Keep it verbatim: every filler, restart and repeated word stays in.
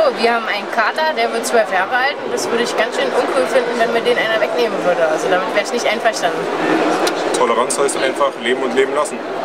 wir haben einen Kater, der wird zwölf Jahre alt und das würde ich ganz schön uncool finden, wenn mir den einer wegnehmen würde. Also damit wäre ich nicht einverstanden. Toleranz heißt einfach leben und leben lassen.